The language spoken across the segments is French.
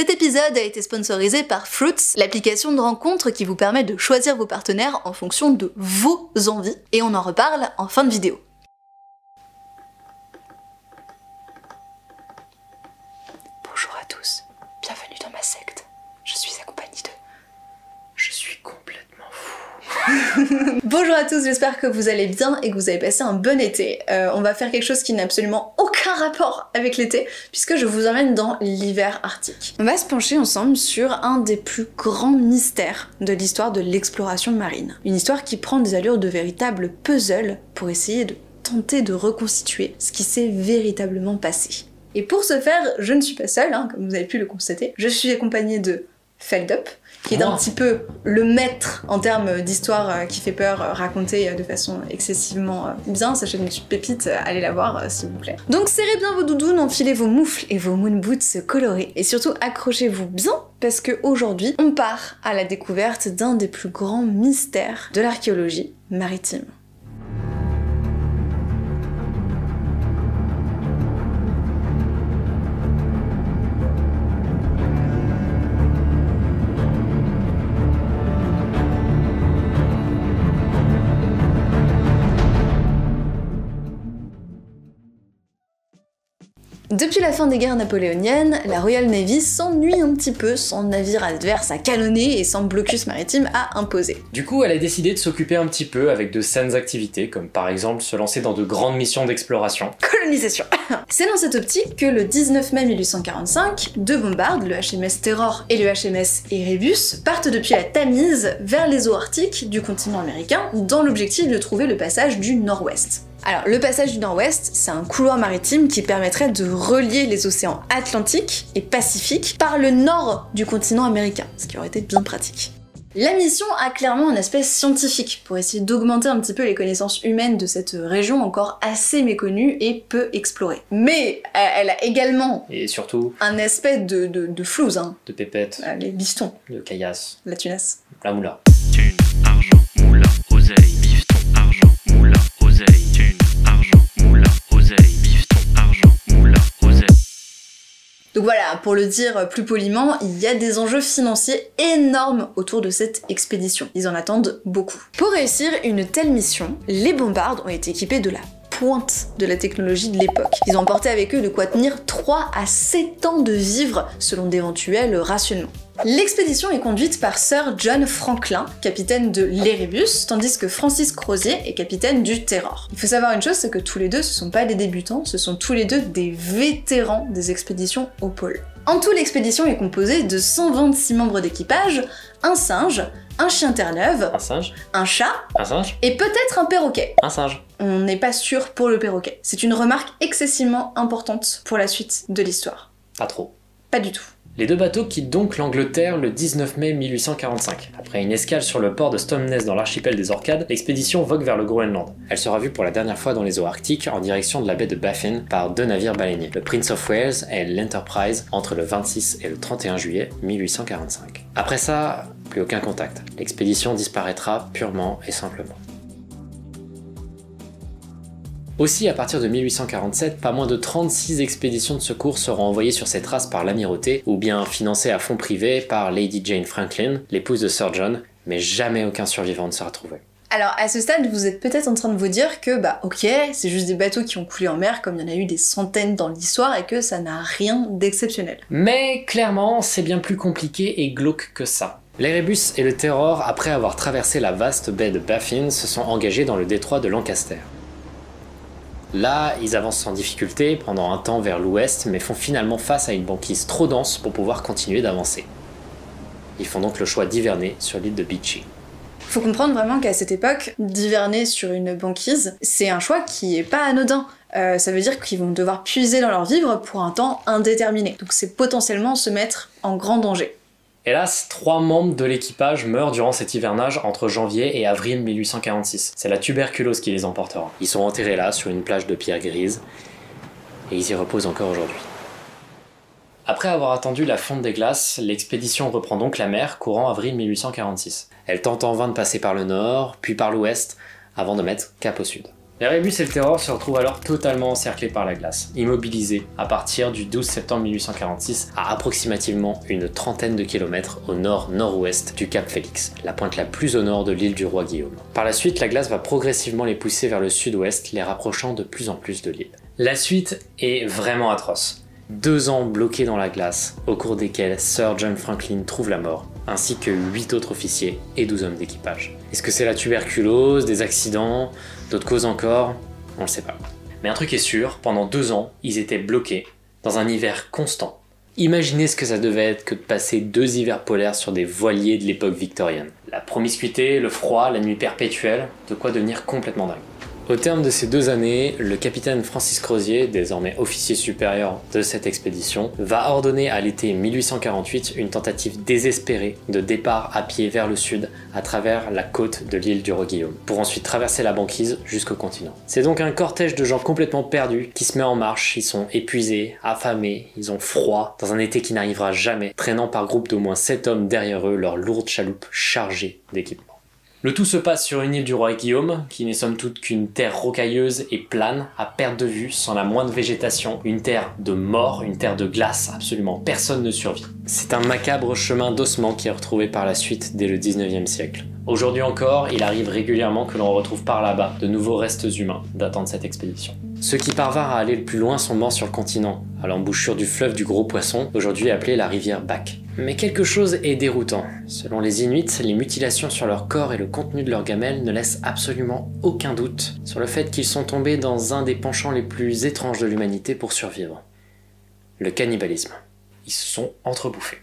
Cet épisode a été sponsorisé par Fruitz, l'application de rencontre qui vous permet de choisir vos partenaires en fonction de vos envies, et on en reparle en fin de vidéo. Bonjour à tous, bienvenue dans ma secte. Je suis accompagnée de... Je suis complètement fou. Bonjour à tous, j'espère que vous allez bien et que vous avez passé un bon été. On va faire quelque chose qui n'a absolument aucun rapport avec l'été, puisque je vous emmène dans l'hiver arctique. On va se pencher ensemble sur un des plus grands mystères de l'histoire de l'exploration marine. Une histoire qui prend des allures de véritable puzzle pour essayer de tenter de reconstituer ce qui s'est véritablement passé. Et pour ce faire, je ne suis pas seule, hein, comme vous avez pu le constater. Je suis accompagnée de Feldup, qui est un petit peu le maître en termes d'histoire qui fait peur, racontée de façon excessivement bien. Sa chaîne YouTube pépite, allez la voir s'il vous plaît. Donc serrez bien vos doudounes, enfilez vos moufles et vos moon boots colorés. Et surtout accrochez-vous bien, parce qu'aujourd'hui, on part à la découverte d'un des plus grands mystères de l'archéologie maritime. Depuis la fin des guerres napoléoniennes, la Royal Navy s'ennuie un petit peu sans navire adverse à canonner et sans blocus maritime à imposer. Du coup, elle a décidé de s'occuper un petit peu avec de saines activités, comme par exemple se lancer dans de grandes missions d'exploration. Colonisation. C'est dans cette optique que le 19 mai 1845, deux bombardes, le HMS Terror et le HMS Erebus, partent depuis la Tamise vers les eaux arctiques du continent américain dans l'objectif de trouver le passage du Nord-Ouest. Alors, le passage du Nord-Ouest, c'est un couloir maritime qui permettrait de relier les océans Atlantique et Pacifique par le nord du continent américain, ce qui aurait été bien pratique. La mission a clairement un aspect scientifique pour essayer d'augmenter un petit peu les connaissances humaines de cette région encore assez méconnue et peu explorée. Mais elle a également Et surtout, un aspect de flouze, hein. de pépettes, Les bistons, de caillasse, la tunasse. la moula. Thune, argent, moula, oseille, bifton, argent, moula, oseille, thune, argent, moula, oseille, bifton, argent, moula, oseille. Donc voilà, pour le dire plus poliment, il y a des enjeux financiers énormes autour de cette expédition. Ils en attendent beaucoup. Pour réussir une telle mission, les bombardes ont été équipés de la pointe de la technologie de l'époque. Ils ont emporté avec eux de quoi tenir 3 à 7 ans de vivres selon d'éventuels rationnements. L'expédition est conduite par Sir John Franklin, capitaine de l'Erebus, tandis que Francis Crozier est capitaine du Terror. Il faut savoir une chose, c'est que tous les deux, ce sont pas des débutants, ce sont tous les deux des vétérans des expéditions au pôle. En tout, l'expédition est composée de 126 membres d'équipage, un singe, un chien terre-neuve, Un singe? un chat, Un singe? et peut-être un perroquet. Un singe. On n'est pas sûr pour le perroquet. C'est une remarque excessivement importante pour la suite de l'histoire. Pas trop. Pas du tout. Les deux bateaux quittent donc l'Angleterre le 19 mai 1845. Après une escale sur le port de Stomness dans l'archipel des Orcades, l'expédition vogue vers le Groenland. Elle sera vue pour la dernière fois dans les eaux arctiques en direction de la baie de Baffin par deux navires baleiniers, le Prince of Wales et l'Enterprise, entre le 26 et le 31 juillet 1845. Après ça, plus aucun contact. L'expédition disparaîtra purement et simplement. Aussi, à partir de 1847, pas moins de 36 expéditions de secours seront envoyées sur ces traces par l'amirauté, ou bien financées à fonds privés par Lady Jane Franklin, l'épouse de Sir John, mais jamais aucun survivant ne sera trouvé. Alors à ce stade, vous êtes peut-être en train de vous dire que bah ok, c'est juste des bateaux qui ont coulé en mer comme il y en a eu des centaines dans l'histoire et que ça n'a rien d'exceptionnel. Mais clairement, c'est bien plus compliqué et glauque que ça. L'Erebus et le Terror, après avoir traversé la vaste baie de Baffin, se sont engagés dans le détroit de Lancaster. Là, ils avancent sans difficulté pendant un temps vers l'ouest, mais font finalement face à une banquise trop dense pour pouvoir continuer d'avancer. Ils font donc le choix d'hiverner sur l'île de Beechy. Faut comprendre vraiment qu'à cette époque, d'hiverner sur une banquise, c'est un choix qui est pas anodin. Ça veut dire qu'ils vont devoir puiser dans leurs vivres pour un temps indéterminé. Donc c'est potentiellement se mettre en grand danger. Hélas, 3 membres de l'équipage meurent durant cet hivernage entre janvier et avril 1846. C'est la tuberculose qui les emportera. Ils sont enterrés là, sur une plage de pierre grise, et ils y reposent encore aujourd'hui. Après avoir attendu la fonte des glaces, l'expédition reprend donc la mer courant avril 1846. Elle tente en vain de passer par le nord, puis par l'ouest, avant de mettre cap au sud. Les Rébus et le Terror se retrouvent alors totalement encerclés par la glace, immobilisés à partir du 12 septembre 1846 à approximativement une trentaine de kilomètres au nord-nord-ouest du Cap Félix, la pointe la plus au nord de l'île du roi Guillaume. Par la suite, la glace va progressivement les pousser vers le sud-ouest, les rapprochant de plus en plus de l'île. La suite est vraiment atroce. 2 ans bloqués dans la glace, au cours desquels Sir John Franklin trouve la mort, ainsi que 8 autres officiers et 12 hommes d'équipage. Est-ce que c'est la tuberculose, des accidents, d'autres causes encore? On le sait pas. Mais un truc est sûr, pendant 2 ans, ils étaient bloqués dans un hiver constant. Imaginez ce que ça devait être que de passer 2 hivers polaires sur des voiliers de l'époque victorienne. La promiscuité, le froid, la nuit perpétuelle, de quoi devenir complètement dingue. Au terme de ces 2 années, le capitaine Francis Crozier, désormais officier supérieur de cette expédition, va ordonner à l'été 1848 une tentative désespérée de départ à pied vers le sud à travers la côte de l'île du roi Guillaume, pour ensuite traverser la banquise jusqu'au continent. C'est donc un cortège de gens complètement perdus qui se met en marche, ils sont épuisés, affamés, ils ont froid, dans un été qui n'arrivera jamais, traînant par groupe d'au moins 7 hommes derrière eux leur lourde chaloupe chargée d'équipements. Le tout se passe sur une île du roi Guillaume, qui n'est somme toute qu'une terre rocailleuse et plane, à perte de vue, sans la moindre végétation, une terre de mort, une terre de glace, absolument personne ne survit. C'est un macabre chemin d'ossements qui est retrouvé par la suite dès le 19e siècle. Aujourd'hui encore, il arrive régulièrement que l'on retrouve par là-bas de nouveaux restes humains datant de cette expédition. Ceux qui parvinrent à aller le plus loin sont morts sur le continent, à l'embouchure du fleuve du Gros Poisson, aujourd'hui appelé la rivière Back. Mais quelque chose est déroutant. Selon les Inuits, les mutilations sur leur corps et le contenu de leurs gamelles ne laissent absolument aucun doute sur le fait qu'ils sont tombés dans un des penchants les plus étranges de l'humanité pour survivre. Le cannibalisme. Ils se sont entrebouffés.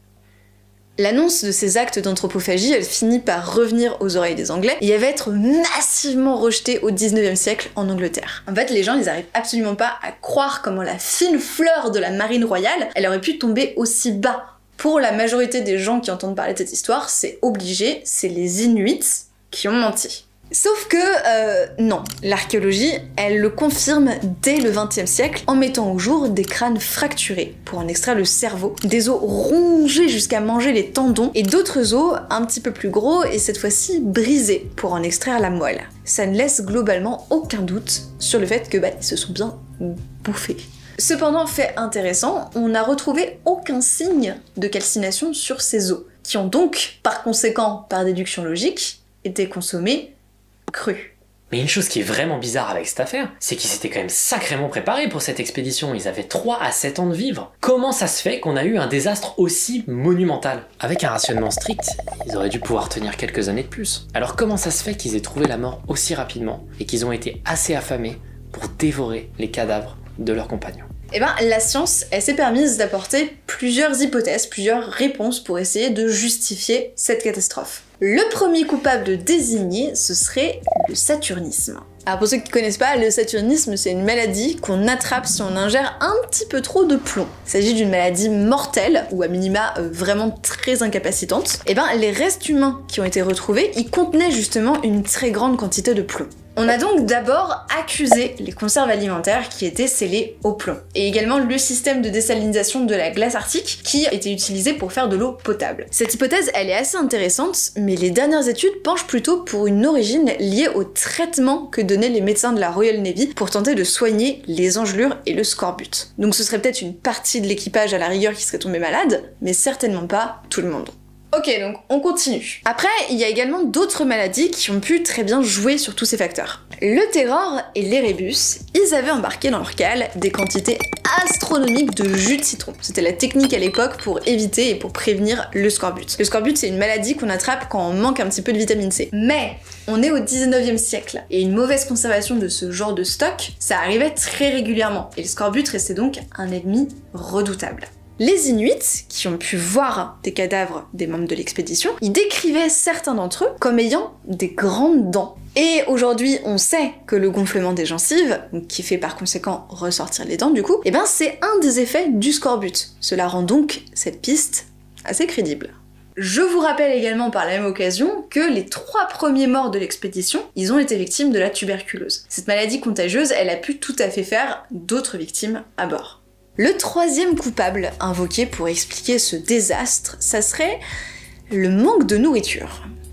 L'annonce de ces actes d'anthropophagie, elle finit par revenir aux oreilles des Anglais et elle va être massivement rejetée au 19e siècle en Angleterre. En fait, les gens, ils arrivent absolument pas à croire comment la fine fleur de la marine royale, elle aurait pu tomber aussi bas. Pour la majorité des gens qui entendent parler de cette histoire, c'est obligé, c'est les Inuits qui ont menti. Sauf que, non, l'archéologie, elle le confirme dès le XXe siècle en mettant au jour des crânes fracturés pour en extraire le cerveau, des os rongés jusqu'à manger les tendons et d'autres os un petit peu plus gros et cette fois-ci brisés pour en extraire la moelle. Ça ne laisse globalement aucun doute sur le fait que ils se sont bien bouffés. Cependant, fait intéressant, on n'a retrouvé aucun signe de calcination sur ces os, qui ont donc, par conséquent, par déduction logique, été consommés crus. Mais une chose qui est vraiment bizarre avec cette affaire, c'est qu'ils s'étaient quand même sacrément préparés pour cette expédition, ils avaient 3 à 7 ans de vivre. Comment ça se fait qu'on a eu un désastre aussi monumental? Avec un rationnement strict, ils auraient dû pouvoir tenir quelques années de plus. Alors comment ça se fait qu'ils aient trouvé la mort aussi rapidement, et qu'ils ont été assez affamés pour dévorer les cadavres de leurs compagnons? Eh ben, la science, elle s'est permise d'apporter plusieurs hypothèses, plusieurs réponses pour essayer de justifier cette catastrophe. Le premier coupable désigné, ce serait le saturnisme. Alors pour ceux qui connaissent pas, le saturnisme, c'est une maladie qu'on attrape si on ingère un petit peu trop de plomb. Il s'agit d'une maladie mortelle, ou à minima vraiment très incapacitante. Et ben, les restes humains qui ont été retrouvés, ils contenaient justement une très grande quantité de plomb. On a donc d'abord accusé les conserves alimentaires qui étaient scellées au plomb, et également le système de désalinisation de la glace arctique qui était utilisé pour faire de l'eau potable. Cette hypothèse, elle est assez intéressante, mais les dernières études penchent plutôt pour une origine liée au traitement que donnaient les médecins de la Royal Navy pour tenter de soigner les engelures et le scorbut. Donc ce serait peut-être une partie de l'équipage à la rigueur qui serait tombée malade, mais certainement pas tout le monde. Ok, donc on continue. Après, il y a également d'autres maladies qui ont pu très bien jouer sur tous ces facteurs. Le Terror et les Rébus, ils avaient embarqué dans leur cale des quantités astronomiques de jus de citron. C'était la technique à l'époque pour éviter et pour prévenir le scorbut. Le scorbut, c'est une maladie qu'on attrape quand on manque un petit peu de vitamine C. Mais on est au 19e siècle, et une mauvaise conservation de ce genre de stock, ça arrivait très régulièrement, et le scorbut restait donc un ennemi redoutable. Les Inuits, qui ont pu voir des cadavres des membres de l'expédition, ils décrivaient certains d'entre eux comme ayant des grandes dents. Et aujourd'hui, on sait que le gonflement des gencives, qui fait par conséquent ressortir les dents du coup, c'est un des effets du scorbut. Cela rend donc cette piste assez crédible. Je vous rappelle également par la même occasion que les 3 premiers morts de l'expédition, ils ont été victimes de la tuberculose. Cette maladie contagieuse, elle a pu tout à fait faire d'autres victimes à bord. Le 3e coupable invoqué pour expliquer ce désastre, ça serait le manque de nourriture.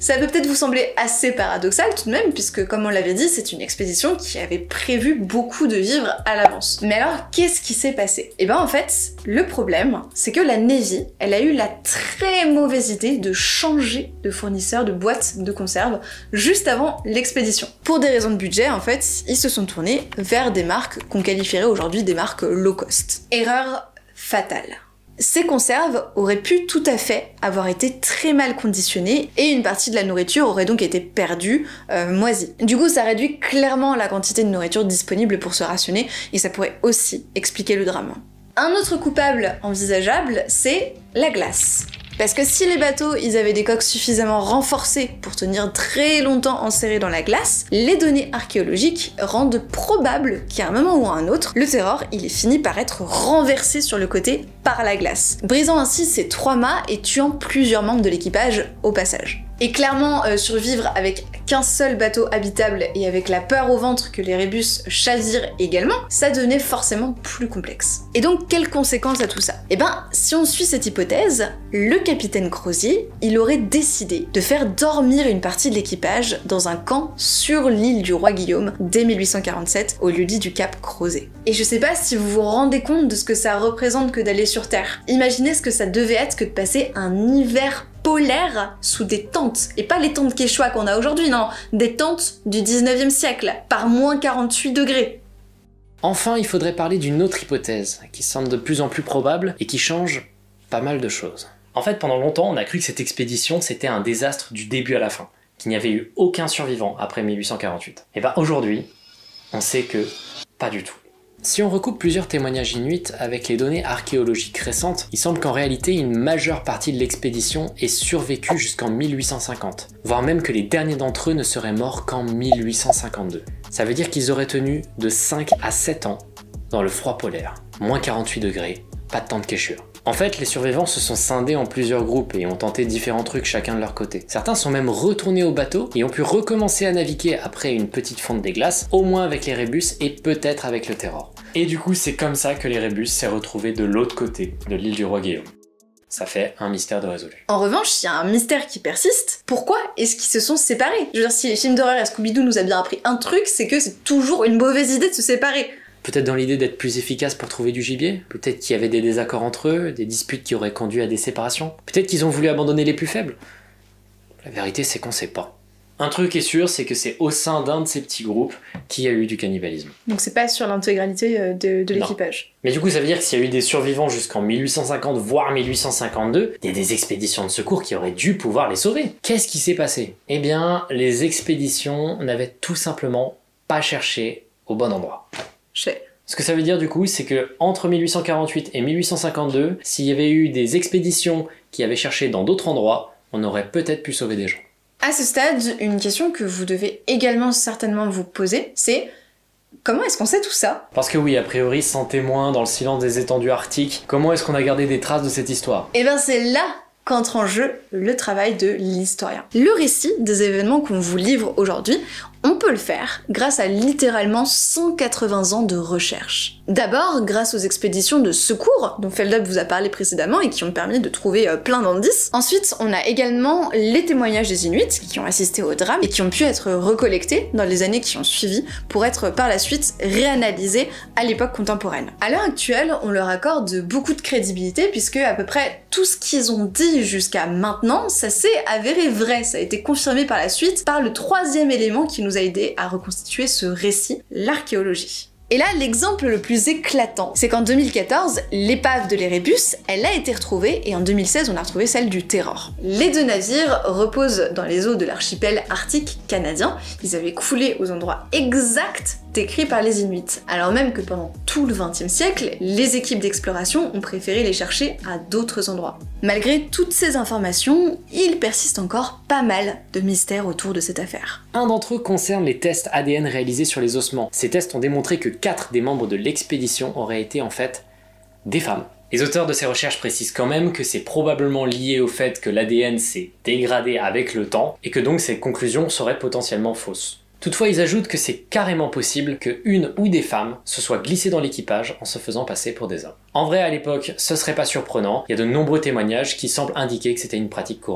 Ça peut peut-être vous sembler assez paradoxal tout de même, puisque comme on l'avait dit, c'est une expédition qui avait prévu beaucoup de vivres à l'avance. Mais alors, qu'est-ce qui s'est passé? Et ben en fait, le problème, c'est que la Navy, elle a eu la très mauvaise idée de changer de fournisseur de boîtes de conserve juste avant l'expédition. Pour des raisons de budget, en fait, ils se sont tournés vers des marques qu'on qualifierait aujourd'hui des marques low cost. Erreur fatale. Ces conserves auraient pu tout à fait avoir été très mal conditionnées et une partie de la nourriture aurait donc été perdue, moisie. Du coup, ça réduit clairement la quantité de nourriture disponible pour se rationner et ça pourrait aussi expliquer le drame. Un autre coupable envisageable, c'est la glace. Parce que si les bateaux ils avaient des coques suffisamment renforcées pour tenir très longtemps enserrés dans la glace, les données archéologiques rendent probable qu'à un moment ou à un autre, le Terror il est fini par être renversé sur le côté par la glace, brisant ainsi ses 3 mâts et tuant plusieurs membres de l'équipage au passage. Et clairement, survivre avec qu'un seul bateau habitable et avec la peur au ventre que les rébus chavirent également, ça devenait forcément plus complexe. Et donc, quelles conséquences à tout ça? Eh ben, si on suit cette hypothèse, le capitaine Crozier, il aurait décidé de faire dormir une partie de l'équipage dans un camp sur l'île du Roi Guillaume dès 1847, au lieu-dit du Cap Crozet. Et je sais pas si vous vous rendez compte de ce que ça représente que d'aller sur Terre. Imaginez ce que ça devait être que de passer un hiver polaire sous des tentes, et pas les tentes quechua qu'on a aujourd'hui, non, des tentes du 19e siècle, par moins 48 degrés. Enfin, il faudrait parler d'une autre hypothèse, qui semble de plus en plus probable et qui change pas mal de choses. En fait, pendant longtemps, on a cru que cette expédition, c'était un désastre du début à la fin, qu'il n'y avait eu aucun survivant après 1848. Et ben aujourd'hui, on sait que pas du tout. Si on recoupe plusieurs témoignages inuits avec les données archéologiques récentes, il semble qu'en réalité une majeure partie de l'expédition ait survécu jusqu'en 1850, voire même que les derniers d'entre eux ne seraient morts qu'en 1852. Ça veut dire qu'ils auraient tenu de 5 à 7 ans dans le froid polaire, moins 48 degrés, pas de tente quechua. En fait, les survivants se sont scindés en plusieurs groupes et ont tenté différents trucs chacun de leur côté. Certains sont même retournés au bateau et ont pu recommencer à naviguer après une petite fonte des glaces, au moins avec les rébus et peut-être avec le Terror. Et du coup, c'est comme ça que les rébus s'est retrouvé de l'autre côté de l'île du Roi Guillaume. Ça fait un mystère de résolu. En revanche, il y a un mystère qui persiste. Pourquoi est-ce qu'ils se sont séparés? Je veux dire, si les films d'horreur et Scooby-Doo nous a bien appris un truc, c'est que c'est toujours une mauvaise idée de se séparer. Peut-être dans l'idée d'être plus efficace pour trouver du gibier. Peut-être qu'il y avait des désaccords entre eux, des disputes qui auraient conduit à des séparations. Peut-être qu'ils ont voulu abandonner les plus faibles. La vérité, c'est qu'on sait pas. Un truc est sûr, c'est que c'est au sein d'un de ces petits groupes qu'il y a eu du cannibalisme. Donc c'est pas sur l'intégralité de l'équipage. Mais du coup, ça veut dire que s'il y a eu des survivants jusqu'en 1850, voire 1852, il y a des expéditions de secours qui auraient dû pouvoir les sauver. Qu'est-ce qui s'est passé? Eh bien, les expéditions n'avaient tout simplement pas cherché au bon endroit. Ce que ça veut dire du coup, c'est que entre 1848 et 1852, s'il y avait eu des expéditions qui avaient cherché dans d'autres endroits, on aurait peut-être pu sauver des gens. À ce stade, une question que vous devez également certainement vous poser, c'est comment est-ce qu'on sait tout ça? Parce que oui, a priori, sans témoin, dans le silence des étendues arctiques, comment est-ce qu'on a gardé des traces de cette histoire? Eh ben c'est là qu'entre en jeu le travail de l'historien. Le récit des événements qu'on vous livre aujourd'hui, on peut le faire grâce à littéralement 180 ans de recherche. D'abord, grâce aux expéditions de secours dont Feldup vous a parlé précédemment et qui ont permis de trouver plein d'indices. Ensuite, on a également les témoignages des Inuits qui ont assisté au drame et qui ont pu être recollectés dans les années qui ont suivi pour être par la suite réanalysés à l'époque contemporaine. À l'heure actuelle, on leur accorde beaucoup de crédibilité puisque à peu près tout ce qu'ils ont dit jusqu'à maintenant, ça s'est avéré vrai. Ça a été confirmé par la suite par le troisième élément qui nous a aidé à reconstituer ce récit, l'archéologie. Et là, l'exemple le plus éclatant, c'est qu'en 2014, l'épave de l'Erebus, elle a été retrouvée, et en 2016, on a retrouvé celle du Terror. Les deux navires reposent dans les eaux de l'archipel arctique canadien. Ils avaient coulé aux endroits exacts décrits par les Inuits. Alors même que pendant tout le XXe siècle, les équipes d'exploration ont préféré les chercher à d'autres endroits. Malgré toutes ces informations, il persiste encore pas mal de mystères autour de cette affaire. Un d'entre eux concerne les tests ADN réalisés sur les ossements. Ces tests ont démontré que 4 des membres de l'expédition auraient été en fait des femmes. Les auteurs de ces recherches précisent quand même que c'est probablement lié au fait que l'ADN s'est dégradé avec le temps et que donc ces conclusions seraient potentiellement fausses. Toutefois, ils ajoutent que c'est carrément possible que une ou des femmes se soient glissées dans l'équipage en se faisant passer pour des hommes. En vrai, à l'époque, ce serait pas surprenant, il y a de nombreux témoignages qui semblent indiquer que c'était une pratique courante.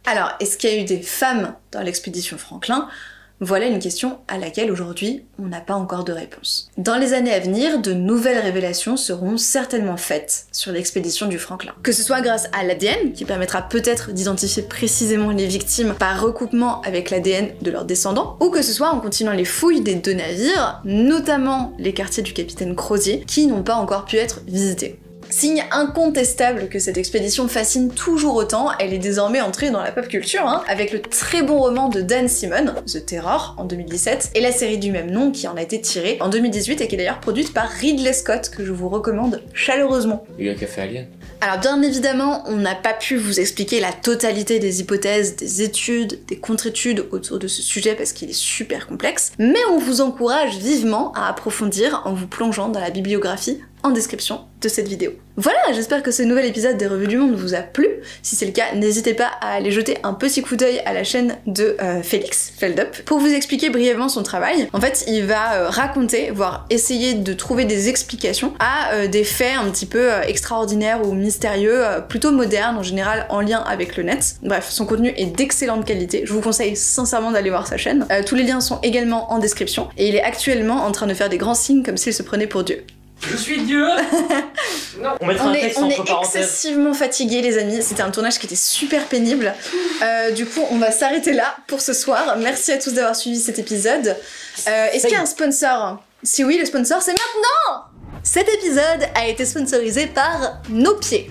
Alors, est-ce qu'il y a eu des femmes dans l'expédition Franklin ? Voilà une question à laquelle aujourd'hui on n'a pas encore de réponse. Dans les années à venir, de nouvelles révélations seront certainement faites sur l'expédition du Franklin. Que ce soit grâce à l'ADN, qui permettra peut-être d'identifier précisément les victimes par recoupement avec l'ADN de leurs descendants, ou que ce soit en continuant les fouilles des 2 navires, notamment les quartiers du capitaine Crozier, qui n'ont pas encore pu être visités. Signe incontestable que cette expédition fascine toujours autant, elle est désormais entrée dans la pop culture, avec le très bon roman de Dan Simon, The Terror, en 2017, et la série du même nom qui en a été tirée en 2018 et qui est d'ailleurs produite par Ridley Scott, que je vous recommande chaleureusement. Le gars qui a fait Alien. Alors bien évidemment, on n'a pas pu vous expliquer la totalité des hypothèses, des études, des contre-études autour de ce sujet parce qu'il est super complexe, mais on vous encourage vivement à approfondir en vous plongeant dans la bibliographie en description de cette vidéo. Voilà, j'espère que ce nouvel épisode des Revues du Monde vous a plu. Si c'est le cas, n'hésitez pas à aller jeter un petit coup d'œil à la chaîne de Félix Feldup pour vous expliquer brièvement son travail. En fait, il va raconter, voire essayer de trouver des explications à des faits un petit peu extraordinaires ou mystérieux, plutôt modernes, en général en lien avec le net. Bref, son contenu est d'excellente qualité. Je vous conseille sincèrement d'aller voir sa chaîne. Tous les liens sont également en description et il est actuellement en train de faire des grands signes comme s'il se prenait pour Dieu. Je suis Dieu. Non. On mettra un texte entre parenthèses. Excessivement fatigués les amis, c'était un tournage qui était super pénible. Du coup on va s'arrêter là pour ce soir. Merci à tous d'avoir suivi cet épisode. Est-ce qu'il y a un sponsor? Si oui, le sponsor c'est maintenant. Cet épisode a été sponsorisé par Nos Pieds.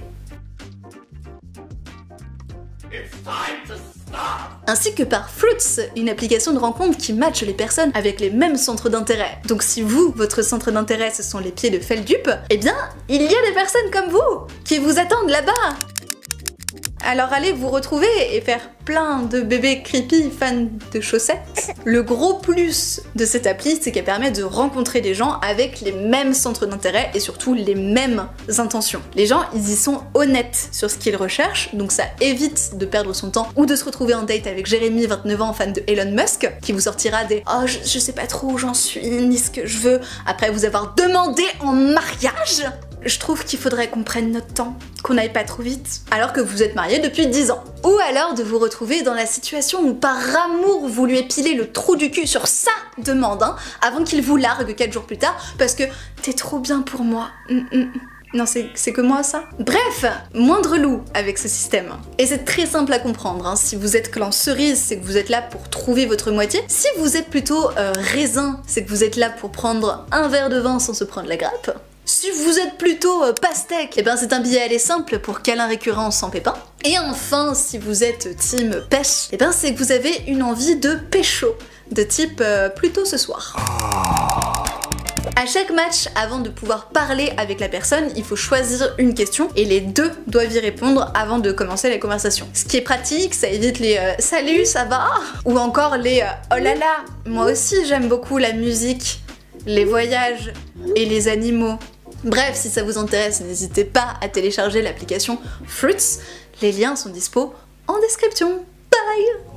Ainsi que par Fruits, une application de rencontre qui matche les personnes avec les mêmes centres d'intérêt. Donc si vous, votre centre d'intérêt, ce sont les pieds de Feldup, eh bien, il y a des personnes comme vous qui vous attendent là-bas. Alors allez vous retrouver et faire plein de bébés creepy fans de chaussettes. Le gros plus de cette appli, c'est qu'elle permet de rencontrer des gens avec les mêmes centres d'intérêt et surtout les mêmes intentions. Les gens, ils y sont honnêtes sur ce qu'ils recherchent, donc ça évite de perdre son temps ou de se retrouver en date avec Jérémy, 29 ans, fan de Elon Musk, qui vous sortira des « Oh, je sais pas trop où j'en suis, ni ce que je veux », après vous avoir demandé en mariage. Je trouve qu'il faudrait qu'on prenne notre temps, qu'on n'aille pas trop vite, alors que vous êtes mariés depuis 10 ans. Ou alors de vous retrouver dans la situation où par amour vous lui épilez le trou du cul sur sa demande, avant qu'il vous largue 4 jours plus tard, parce que t'es trop bien pour moi. Non, c'est que moi ça. Bref, moindre loup avec ce système. Et c'est très simple à comprendre, Si vous êtes clan cerise, c'est que vous êtes là pour trouver votre moitié. Si vous êtes plutôt raisin, c'est que vous êtes là pour prendre un verre de vin sans se prendre la grappe. Si vous êtes plutôt pastèque, eh ben c'est un billet aller simple pour câlin récurrent sans pépin. Et enfin, si vous êtes team pêche, eh ben c'est que vous avez une envie de pécho, de type plutôt ce soir. À chaque match, avant de pouvoir parler avec la personne, il faut choisir une question et les deux doivent y répondre avant de commencer la conversation. Ce qui est pratique, ça évite les salut, ça va? Ou encore les oh là là, moi aussi j'aime beaucoup la musique, les voyages et les animaux. Bref, si ça vous intéresse, n'hésitez pas à télécharger l'application Fruits. Les liens sont dispo en description. Bye!